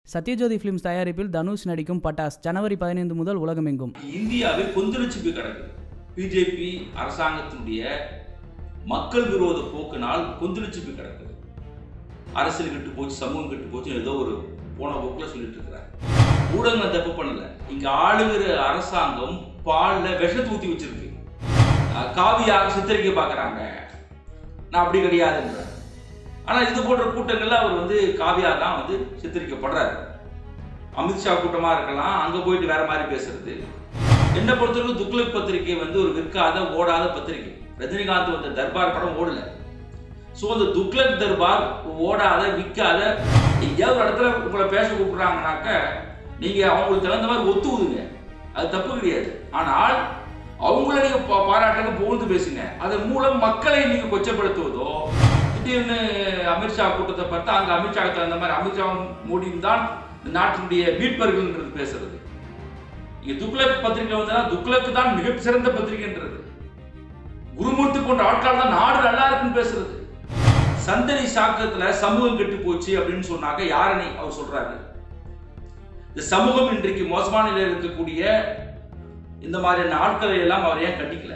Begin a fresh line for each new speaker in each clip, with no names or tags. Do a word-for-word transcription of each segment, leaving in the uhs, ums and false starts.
Sathyajothi films தயாரிப்பில் தனுஷ் நடிக்கும் பட்டாஸ் ஜனவரி பதினைந்து முதல் உலகமெங்கும்.
இந்தியாவை கொந்தளிச்சு போய் கிடக்கு. பிஜேபி அரசாங்கத்தினுடைய மக்கள் விரோத போக்கினால் கொந்தளிச்சு போய் கிடக்குது. அரசியல் கெட்டு போச்சு, சமூகம் கெட்டு போச்சு, ஏதோ ஒரு போன போக்குல சொல்லிட்டு இருக்கிறார். ஊடகங்கள் தப்பு பண்ணல. இங்க ஆளுகிற அரசாங்கம் பால்ல விஷத்தை ஊத்தி வச்சிருக்கு. காவியாக சித்தரிக்க பாக்குறாங்க. நான் அப்படி கிடையாதுன்ற. ஆனா இது போன்ற கூட்டங்கள்ல அவர் வந்து காவியா தான் வந்து சித்தரிக்கப்படுறாரு. அமித்ஷா கூட்டமா இருக்கலாம், அங்க போயிட்டு வேற மாதிரி பேசுறது. என்ன பொறுத்தவரைக்கும் துக்ளக் பத்திரிகை வந்து ஒரு விற்காத ஓடாத பத்திரிகை. ரஜினிகாந்த் வந்த தர்பார் படம் ஓடல. ஸோ அந்த துக்ளக் தர்பார் ஓடாத விற்காத எங்கேயாவது ஒரு இடத்துல உங்களை பேச கூப்பிடுறாங்கனாக்க நீங்க அவங்களுக்கு தகுந்த மாதிரி ஒத்துவுதுங்க, அது தப்பு கிடையாது. ஆனால் அவங்கள நீங்க பாராட்டுங்க, புகழ்ந்து பேசுங்க. அதன் மூலம் மக்களை நீங்க கொச்சப்படுத்துவதோ, திடீர்னு அமித்ஷா கூட்டத்தை பார்த்தா அங்க அமித்ஷாவுக்கு தகுந்த மாதிரி அமித்ஷா மோடியும் தான் நாட்டினுடைய மீட்பர்கள் பேசுறது. இங்க துக்ளக் பத்திரிகை வந்தா துக்ளக் தான் மிக சிறந்த பத்திரிகைன்றது. குருமூர்த்தி போன்ற ஆட்கள் தான் நாடு நல்லா இருக்குன்னு பேசுறது. சந்தடி சாக்கத்துல சமூகம் கெட்டு போச்சு அப்படின்னு சொன்னாக்க யாரனை அவர் சொல்றாரு. இந்த சமூகம் இன்றைக்கு மோசமான நிலையில் இருக்கக்கூடிய இந்த மாதிரியான ஆட்களை எல்லாம் அவர் ஏன் கண்டிக்கல?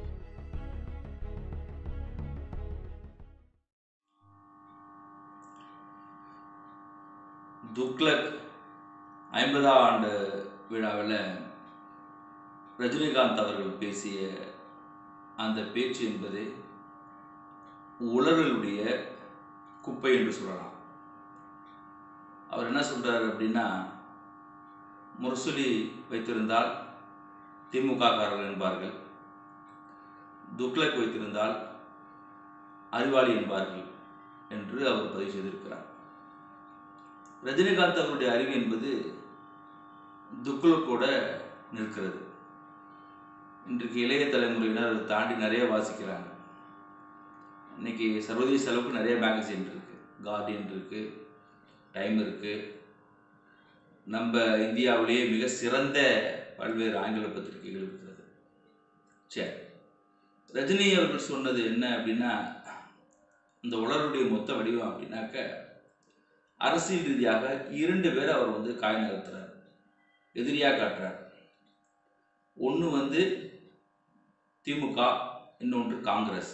துக்ளக் ஐம்பதாம் ஆண்டு விழாவில் ரஜினிகாந்த் அவர்கள் பேசிய அந்த பேச்சு என்பது உலர்களுடைய குப்பை என்று சொல்லலாம். அவர் என்ன சொல்றாரு அப்படின்னா, முரசொலி வைத்திருந்தால் திமுக காரர்கள் என்பார்கள், துக்ளக் வைத்திருந்தால் அறிவாளி என்பார்கள் என்று அவர் பதிவு செய்திருக்கிறார். ரஜினிகாந்த் அவருடைய அறிவு என்பது துக்ளக்கோட நிற்கிறது. இன்றைக்கு இளைய தலைமுறையினர் அதை தாண்டி நிறைய வாசிக்கிறாங்க. இன்னைக்கு சர்வதேச அளவுக்கு நிறைய மேகசின் இருக்கு, கார்டியன் இருக்கு, டைம் இருக்கு. நம்ம இந்தியாவிலேயே மிக சிறந்த பல்வேறு ஆங்கில பத்திரிகைகள் இருக்கிறது. சரி, ரஜினி அவர்கள் சொன்னது என்ன அப்படின்னா, இந்த உலருடைய மொத்த வடிவம் அப்படின்னாக்க அரசியல் ரீதியாக இரண்டு பேர் அவர் வந்து காய் நகர்த்துறார், எதிரியாக காட்டுறார். ஒன்று வந்து திமுக, இன்னொன்று காங்கிரஸ்.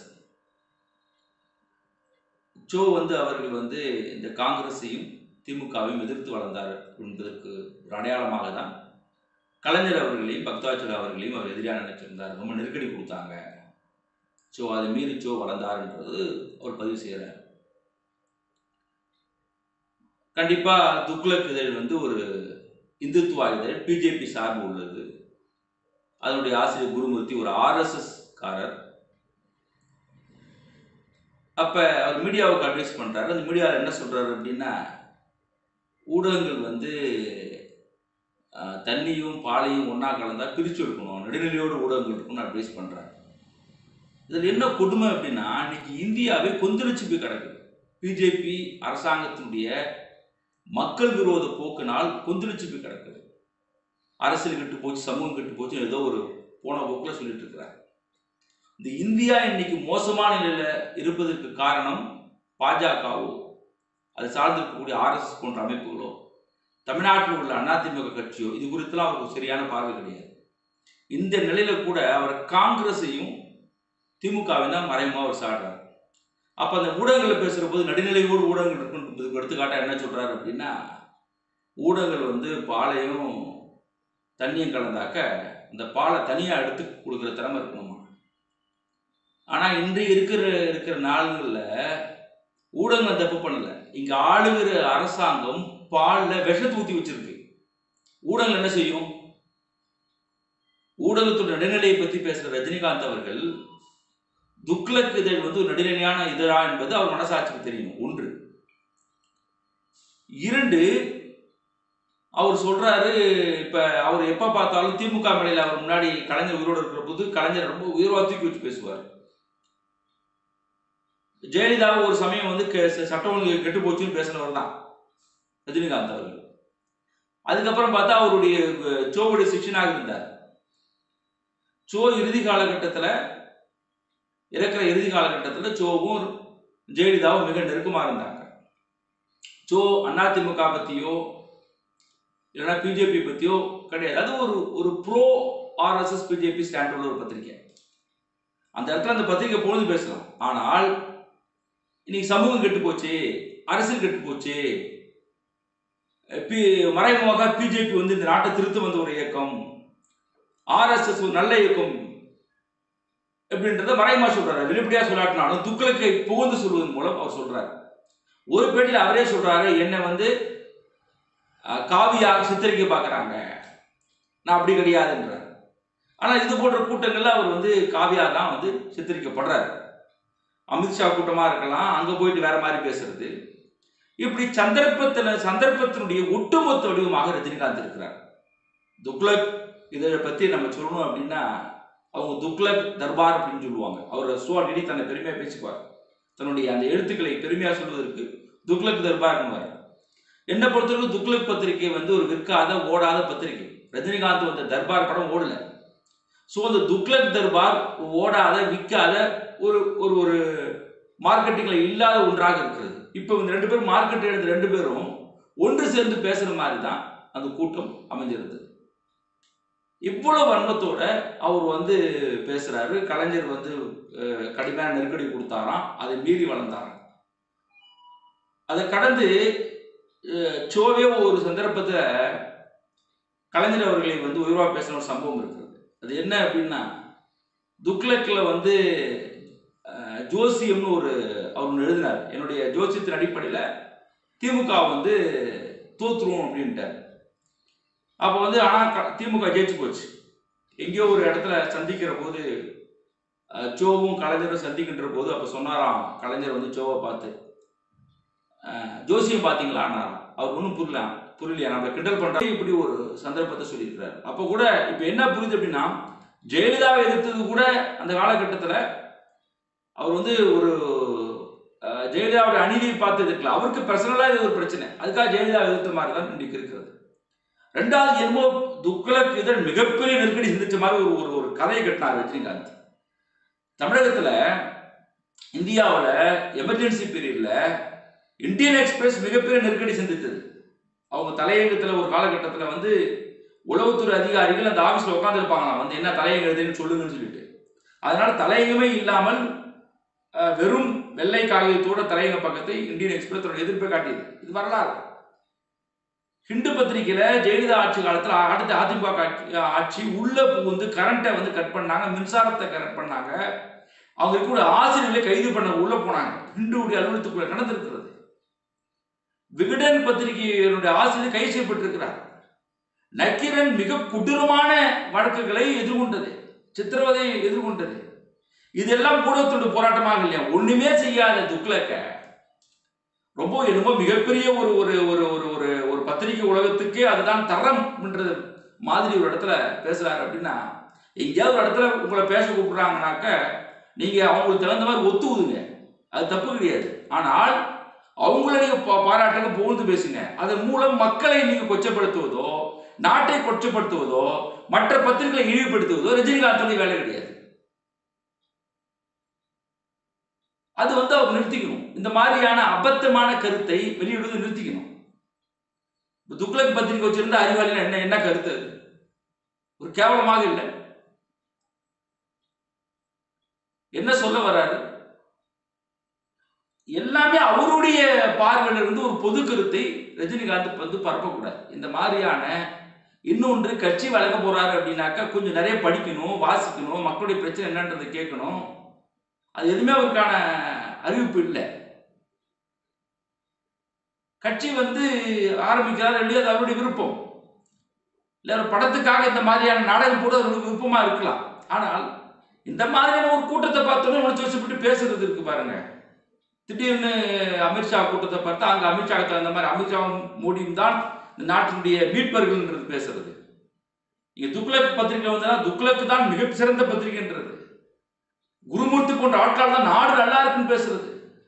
சோ வந்து அவர்கள் வந்து இந்த காங்கிரஸையும் திமுகவையும் எதிர்த்து வளர்ந்தார் என்பதற்கு ஒரு அடையாளமாக தான் கலைஞர் அவர்களையும் பக்தவாச்சல அவர்களையும் அவர் எதிராக நினைச்சிருந்தார். ரொம்ப நெருக்கடி கொடுத்தாங்க. ஸோ அதை மீறி சோ வளர்ந்தார் என்றது அவர் பதிவு செய்கிறார். கண்டிப்பா துக்ளக் இதழ் வந்து ஒரு இந்துத்துவ இதழ், பிஜேபி சார்பு உள்ளது. அதனுடைய ஆசிரியர் குருமூர்த்தி ஒரு ஆர்எஸ்எஸ் காரர். அப்ப அவர் மீடியாவுக்கு அட்வைஸ் பண்றாரு. அந்த மீடியாவில் என்ன சொல்றாரு அப்படின்னா, ஊடகங்கள் வந்து தண்ணியும் பாலையும் ஒன்னா கலந்தா பிரிச்சு எடுக்கணும், நடுநிலையோடு ஊடகங்கள் இருக்கும்னு அட்வைஸ் பண்றாரு. இதுல என்ன கொடுமை அப்படின்னா, இன்னைக்கு இந்தியாவை கொந்தளிச்சு போய் கிடக்குது. பிஜேபி அரசாங்கத்தினுடைய மக்கள் விரோத போக்கினால் கொந்தளிச்சு போய் கிடக்குது. அரசியல் கெட்டு போச்சு, சமூகம் கெட்டு போச்சு, ஏதோ ஒரு போன போக்குல சொல்லிட்டு இருக்கிறார். இந்த இந்தியா இன்னைக்கு மோசமான நிலையில இருப்பதற்கு காரணம் பாஜகவோ, அது சார்ந்திருக்கக்கூடிய ஆர்எஸ்எஸ் போன்ற அமைப்புகளோ, தமிழ்நாட்டில் உள்ள அதிமுக கட்சியோ, இது குறித்துலாம் அவருக்கு சரியான பார்வை கிடையாது. இந்த நிலையில கூட அவர் காங்கிரஸையும் திமுகவையும் தான் மறைமுகமாக அவர் சாடுறார். அப்ப அந்த ஊடகங்களை பேசுற போது நடுநிலையோடு ஊடகங்கள் இருக்குன்னு எடுத்துக்காட்டா என்ன சொல்றாரு அப்படின்னா, ஊடகங்கள் வந்து பாலையும் தண்ணியும் கலந்தாக்க இந்த பாலை தனியா எடுத்து கொடுக்குற திறமை இருக்கணுமா? ஆனா இன்றைய இருக்கிற இருக்கிற நாள்கள்ல ஊடகங்கள் தப்பு பண்ணல. இங்க ஆளுகிற அரசாங்கம் பால்ல விஷத்தை ஊத்தி வச்சிருக்கு. ஊடகங்கள் என்ன செய்யும்? ஊடகத்தோட நடுநிலையை பத்தி பேசுற ரஜினிகாந்த் அவர்கள் துக்ளக் இதழ் வந்து ஒரு நடுநிலையான இதழா என்பது அவர் மனசாட்சிக்கு தெரியும். ஒன்று. இரண்டு, அவர் சொல்றாரு, இப்ப அவர் எப்ப பார்த்தாலும் திமுக மேடையில் அவர் முன்னாடி கலைஞர் உயிரோடு இருக்கிற போது கலைஞர் ரொம்ப உயர்வா தூக்கி வச்சு பேசுவார். ஜெயலலிதாவை ஒரு சமயம் வந்து சட்டம் ஒழுங்கு கெட்டு போச்சுன்னு பேசினவர் தான் ரஜினிகாந்த் அவர்கள். அதுக்கப்புறம் பார்த்தா அவருடைய சோவுடைய சிஷனாக இருந்தார். சோ இறுதி காலகட்டத்தில் இறக்கிற இறுதி காலகட்டத்தில் சோவும் ஜெயலலிதாவும் மிக நெருக்கமாக இருந்தாங்க. சோ அதிமுக பற்றியோ இல்லைன்னா பிஜேபி பற்றியோ கிடையாது. அது ஒரு ஒரு ப்ரோ ஆர்எஸ்எஸ் பிஜேபி ஸ்டாண்ட் உள்ள ஒரு பத்திரிகை. அந்த இடத்துல அந்த பத்திரிகை பொழுது பேசலாம். ஆனால் இன்னைக்கு சமூகம் கெட்டு போச்சு, அரசியல் கெட்டு போச்சு, மறைமுகமாக பிஜேபி வந்து இந்த நாட்டை திருத்த வந்த ஒரு இயக்கம், ஆர்எஸ்எஸ் ஒரு நல்ல இயக்கம் எப்படின்றத மறைமுகமாக சொல்றாரு. வெளிப்படையா சொல்லாட்டினாலும் துக்ளக்கை புகழ்ந்து சொல்வதன் மூலம் அவர் சொல்றாரு. ஒரு பேட்டியில் அவரே சொல்றாரு, என்ன வந்து காவியாக சித்தரிக்க பார்க்குறாங்க, நான் அப்படி கிடையாதுன்றார். ஆனால் இது போன்ற கூட்டங்கள்ல அவர் வந்து காவியா தான் வந்து சித்தரிக்கப்படுறாரு. அமித்ஷா கூட்டமாக இருக்கலாம், அங்கே போயிட்டு வேற மாதிரி பேசுறது, இப்படி சந்தர்ப்பத்தில் சந்தர்ப்பத்தினுடைய ஒட்டுமொத்த வடிவமாக ரஜினிகாந்த் இருக்கிறார். துக்ளக் இதை பற்றி நம்ம சொல்லணும் அப்படின்னா அவங்க துக்ளக் தர்பார் அப்படின்னு சொல்லுவாங்க. அவர் சுவாடி தன்னை பெருமையாக பேசிக்குவார். தன்னுடைய அந்த எழுத்துக்களை பெருமையாக சொல்வதற்கு துக்ளக் தர்பார்னுவார். என்னை பொறுத்தவரைக்கும் துக்ளக் பத்திரிகை வந்து ஒரு விற்காத ஓடாத பத்திரிகை. ரஜினிகாந்த் வந்த தர்பார் படம் ஓடல. ஸோ அந்த துக்ளக் தர்பார் ஓடாத விற்காத ஒரு ஒரு ஒரு மார்க்கெட்டிங்ல இல்லாத ஒன்றாக இருக்கிறது. இப்போ இந்த ரெண்டு பேரும் மார்க்கெட் எடுத்த ரெண்டு பேரும் ஒன்று சேர்ந்து பேசுற மாதிரி தான் அந்த கூட்டம் அமைஞ்சிருந்தது. இவ்வளவு வன்மத்தோட அவர் வந்து பேசுறாரு. கலைஞர் வந்து கடுமையான நெருக்கடி கொடுத்தாராம், அதை மீறி வளர்ந்தாராம். அதை கடந்து சோவே ஒரு சந்தர்ப்பத்தில் கலைஞர் அவர்களை வந்து உயர்வா பேசின ஒரு சம்பவம் இருக்கிறது. அது என்ன அப்படின்னா, துக்ளக்ல வந்து ஜோசியம்னு ஒரு அவர் எழுதினார். என்னுடைய ஜோசியத்தின் அடிப்படையில் திமுக வந்து தோற்றுருவோம் அப்படின்ட்டார். அப்போ வந்து ஆனால் திமுக ஜெயிச்சு போச்சு. எங்கேயோ ஒரு இடத்துல சந்திக்கிற போது சோவும் கலைஞரும் சந்திக்கின்ற போது அப்போ சொன்னாராம் கலைஞர் வந்து சோவை பார்த்து, ஜோசியம் பார்த்தீங்களான்னா அவர் ஒன்றும் புரியல புரியலையா நம்ம கிண்டல் பண்ணுறா, இப்படி ஒரு சந்தர்ப்பத்தை சொல்லியிருக்கிறார். அப்போ கூட இப்போ என்ன புரியுது அப்படின்னா, ஜெயலலிதாவை எதிர்த்தது கூட அந்த காலகட்டத்தில் அவர் வந்து ஒரு ஜெயலலிதாவோட அநீதியை பார்த்து எதிர்க்கல, அவருக்கு பர்சனலாக இது ஒரு பிரச்சனை, அதுக்காக ஜெயலலிதா எதிர்த்த மாதிரி தான் இன்றைக்கு இருக்கிறது. ரெண்டாவது என்னமோ துக்ளக் இதழ் மிகப்பெரிய நெருக்கடி சிந்திச்ச மாதிரி ஒரு ஒரு கதையை கட்டினார் ரஜினிகாந்த். தமிழகத்தில் இந்தியாவில் எமர்ஜென்சி பீரியட்ல இந்தியன் எக்ஸ்பிரஸ் மிகப்பெரிய நெருக்கடி சந்தித்தது. அவங்க தலையங்கத்தில் ஒரு காலகட்டத்தில் வந்து உளவுத்துறை அதிகாரிகள் அந்த ஆஃபீஸில் உட்காந்துருப்பாங்களாம், வந்து என்ன தலையங்க எழுதுன்னு சொல்லுங்கன்னு சொல்லிட்டு. அதனால தலையங்கமே இல்லாமல் வெறும் வெள்ளை காகிதத்தோட தலையங்க பக்கத்தை இந்தியன் எக்ஸ்பிரஸ் தன்னோட எதிர்ப்பை காட்டியது. இது வரலாறு. ஹிந்து பத்திரிகையில ஜெயலலிதா ஆட்சி காலத்தில் அடுத்த அதிமுக ஆட்சி உள்ள புகுந்து கரண்ட்டை வந்து கட் பண்ணாங்க, மின்சாரத்தை கட் பண்ணாங்க, அவங்க கூட ஆசிரியர்களை கைது பண்ண உள்ள போனாங்க. ஹிந்துடைய அலுவலகத்துக்குள்ள நடந்திருக்கிறது. விகடன் பத்திரிகையினுடைய ஆசிரியர் கைது செய்யப்பட்டிருக்கிறார். நக்கீரன் மிக கொடூரமான வழக்குகளை எதிர்கொண்டது, சித்திரவதையை எதிர்கொண்டது. இதெல்லாம் ஊடகத்தோட போராட்டமாக இல்லையா? ஒண்ணுமே செய்யாத துக்ளக்க ரொம்ப என்னமோ மிகப்பெரிய ஒரு ஒரு ஒரு ஒரு ஒரு பத்திரிகை உலகத்துக்கே அதுதான் தரம்ன்றது மாதிரி ஒரு இடத்துல பேசுறாரு. அப்படின்னா எங்கேயாவது ஒரு இடத்துல உங்களை பேச கூப்பிடுறாங்கனாக்க நீங்க அவங்களுக்கு தகுந்த மாதிரி ஒத்துவுதுங்க, அது தப்பு கிடையாது. ஆனால் அவங்கள நீங்க பாராட்டுங்க, புகழ்ந்து பேசுங்க. அதன் மூலம் மக்களை நீங்க கொச்சப்படுத்துவதோ நாட்டை கொச்சப்படுத்துவதோ மற்ற பத்திரிகைகளை இழிவுபடுத்துவதோ ரஜினிகாந்தோட வேலை கிடையாது. அது வந்து அவர் நிறுத்திக்கணும். இந்த மாதிரியான அபத்தமான கருத்தை வெளியிடுவது நிறுத்திக்கணும். துக்ளக் பத்திரிகை வச்சிருந்த அறிவாளிகள் என்ன என்ன கருத்து? ஒரு கேவலமாக இல்லை. என்ன சொல்ல வர்றாரு? எல்லாமே அவருடைய பார்வையில் இருந்து ஒரு பொது கருத்தை ரஜினிகாந்த் வந்து பரப்பக்கூடாது. இந்த மாதிரியான இன்னொன்று கட்சி வழங்க போறாரு அப்படின்னாக்கா கொஞ்சம் நிறைய படிக்கணும், வாசிக்கணும், மக்களுடைய பிரச்சனை என்னன்றதை கேட்கணும். அது எதுவுமே அவருக்கான அறிவிப்பு இல்லை. கட்சி வந்து ஆரம்பிக்கிறார் இல்லையா, அது அவருடைய விருப்பம். இல்லை ஒரு படத்துக்காக இந்த மாதிரியான நாடகம் கூட அவருக்கு விருப்பமா இருக்கலாம். ஆனால் இந்த மாதிரியான ஒரு கூட்டத்தை பார்த்தோன்னே உணர்ச்சி வச்சுப்பட்டு பேசுறது இருக்கு பாருங்க. திடீர்னு அமித்ஷா கூட்டத்தை பார்த்தா அங்க அமித்ஷாவுக்கு தகுந்த மாதிரி அமித்ஷாவும் மோடியும் தான் நாட்டினுடைய மீட்பர்கள்ன்றது பேசுறது. இங்க துக்ளக் பத்திரிகை வந்தா துக்ளக் தான் மிக சிறந்த பத்திரிகைன்றது. குருமூர்த்தி போன்ற ஆட்கள் தான் நாடு நல்லா இருக்குன்னு பேசுறது.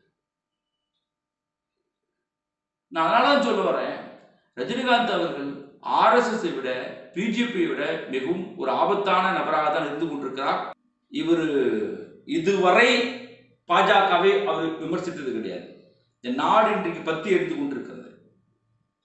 நான் அதனாலதான் சொல்ல வரேன், ரஜினிகாந்த் அவர்கள் ஆர்எஸ்எஸ் விட பிஜேபியை விட மிகவும் ஒரு ஆபத்தான நபராக தான் இருந்து கொண்டிருக்கிறார். இவர் இதுவரை பாஜகவை அவர் விமர்சித்தது கிடையாது. இந்த நாடு இன்றைக்கு பத்தி எரிந்து கொண்டிருக்கிறது.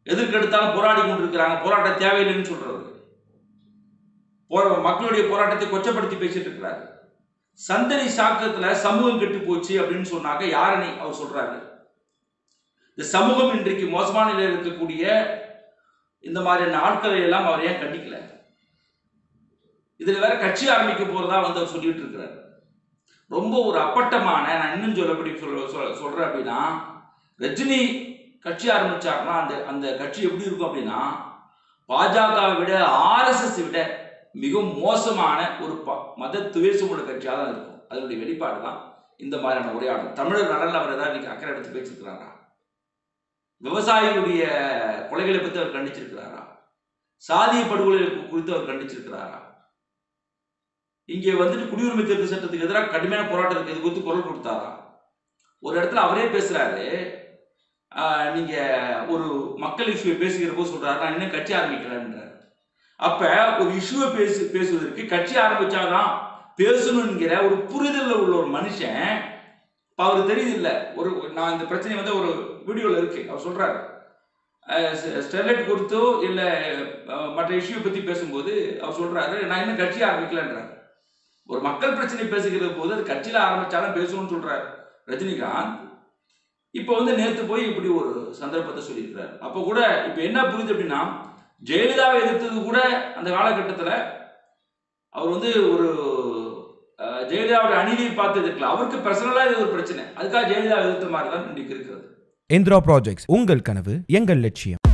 எதற்கெடுத்தாலும் போராடி கொண்டிருக்கிறாங்க, போராட்டம் தேவையில்லைன்னு சொல்றவர், மக்களுடைய போராட்டத்தை கொச்சப்படுத்தி பேசிட்டு இருக்கிறாரு. சந்தடி சாக்கத்துல சமூகம் கெட்டு போச்சு அப்படின்னு சொன்னாக்க யாருன்னு அவர் சொல்றாரு. இந்த சமூகம் இன்றைக்கு மோசமான நிலையில் இருக்கக்கூடிய இந்த மாதிரியான ஆட்களை எல்லாம் அவர் ஏன் கண்டிக்கல? இதுல வேற கட்சி ஆரம்பிக்க போறதா வந்து அவர் சொல்லிட்டு இருக்கிறார். ரொம்ப ஒரு அப்பட்டமான, நான் இன்னும் சொல்லப்படி சொல்ல சொல்றேன் அப்படின்னா, ரஜினி கட்சி ஆரம்பிச்சாருன்னா அந்த அந்த கட்சி எப்படி இருக்கும் அப்படின்னா, பாஜகவை விட ஆர்எஸ்எஸ் விட மிக மோசமான ஒரு மத துவேஷமுள்ள கட்சியாக தான் இருக்கும். அதனுடைய வெளிப்பாடு தான் இந்த மாதிரியான உரையாடல். தமிழர் நலனில் அவர் ஏதாவது இன்னைக்கு அக்கறை எடுத்து பேசியிருக்கிறாரா? விவசாயிகளுடைய கொலைகளை பற்றி அவர் கண்டிச்சிருக்கிறாரா? சாதிய படுகொலை குறித்து அவர் கண்டிச்சிருக்கிறாரா? இங்கே வந்துட்டு குடியுரிமை திருத்த சட்டத்துக்கு எதிராக கடுமையான போராட்டத்துக்கு இது குறித்து குரல் கொடுத்தாரா? ஒரு இடத்துல அவரே பேசுறாரு, நீங்க ஒரு மக்கள் இஷ்யூவை பேசுகிற போது சொல்றாரு, நான் இன்னும் கட்சி ஆரம்பிக்கலன்றார். அப்ப ஒரு இஷ்யூவை பேசு பேசுவதற்கு கட்சி ஆரம்பிச்சாதான் பேசணுங்கிற ஒரு புரிதல் உள்ள ஒரு மனுஷன், அவருக்கு தெரியுது இல்ல. ஒரு நான் இந்த பிரச்சனை வந்து ஒரு வீடியோல இருக்கு, அவர் சொல்றாரு, ஸ்டெர்லைட் கொடுத்தோ இல்ல மற்ற இஷ்யூ பத்தி பேசும்போது அவர் சொல்றாரு, நான் இன்னும் கட்சி ஆரம்பிக்கலன்றார். ஒரு மக்கள் பிரச்சனை பேசுகிற போது அது கட்சியில ஆரம்பிச்சாலும் பேசணும்னு சொல்றாரு ரஜினிகாந்த். இப்ப வந்து நேற்று போய் இப்படி ஒரு சந்தர்ப்பத்தை சொல்லியிருக்கிறார். அப்ப கூட இப்ப என்ன புரியுது அப்படின்னா, ஜெயலலிதாவை எதிர்த்தது கூட அந்த காலகட்டத்தில் அவர் வந்து ஒரு ஜெயலலிதாவுடைய அநீதியை பார்த்து எதிர்க்கல, அவருக்கு பர்சனலா இது ஒரு பிரச்சனை, அதுக்காக ஜெயலலிதா எதிர்த்த மாதிரி தான் இன்றைக்கு இருக்கிறது.
இந்திரா ப்ராஜெக்ட்ஸ், உங்கள் கனவு எங்கள் லட்சியம்.